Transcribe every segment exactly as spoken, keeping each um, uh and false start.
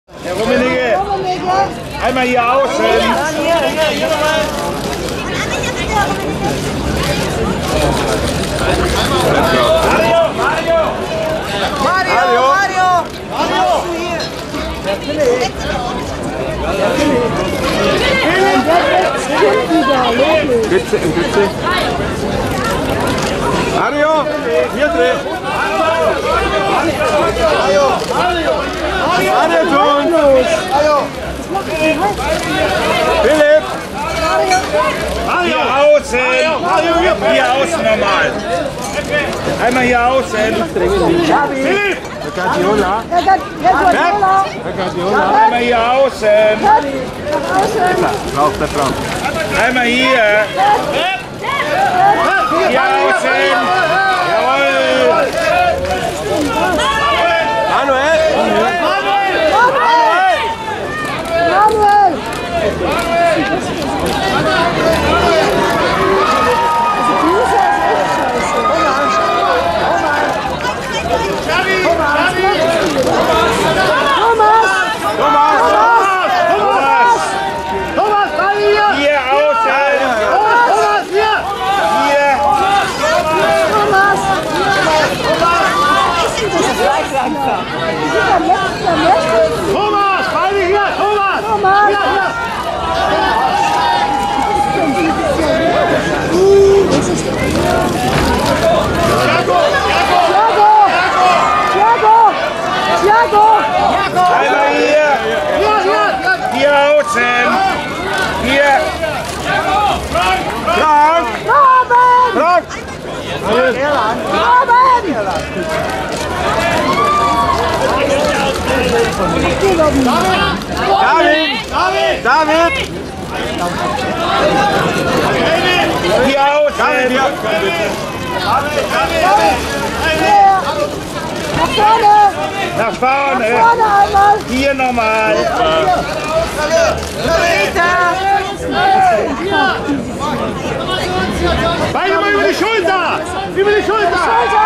Herr Rummenigge, einmal hier außen. Mario, Mario! Mario, Mario! Mario! Bitte, bitte. Mario, hier drin. Mario, Mario, Mario tun. Philipp. Hier außen. Hier außen normal. Einmal hier außen. Philipp. Der Guardiola. Der Guardiola. Der Guardiola. Einmal hier außen. Braucht der Frank. Einmal hier. Hier außen. Jawohl. Manuel. Manuel. Thomas, beide hier, Thomas! Thomas! Hier, hier! Thiago! Thiago! Thiago! Einmal hier! Hier, hier! Hier außen! Hier! Frank. Robin! Frank. Robin! David. David. Hier außen! David, ja. Nach vorne! Nach vorne! Vorne einmal! Hier nochmal! Beide mal über die Schulter! Über die Schulter!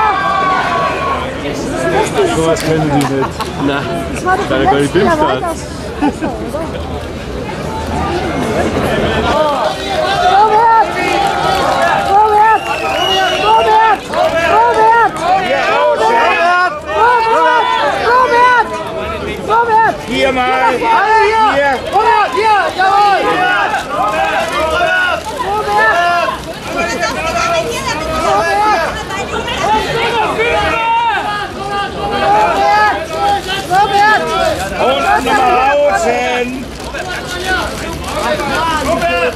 So was können die nicht. Na, Das war doch da der gar nicht letzte Jahr Bimstadt. weiter. Vorwärts! Vorwärts! Vorwärts! Vorwärts! Hier außen! Vorwärts! Vorwärts! Vorwärts! Hier mal! Hier! Vorwärts! Hier! Jawohl! Und nochmal außen!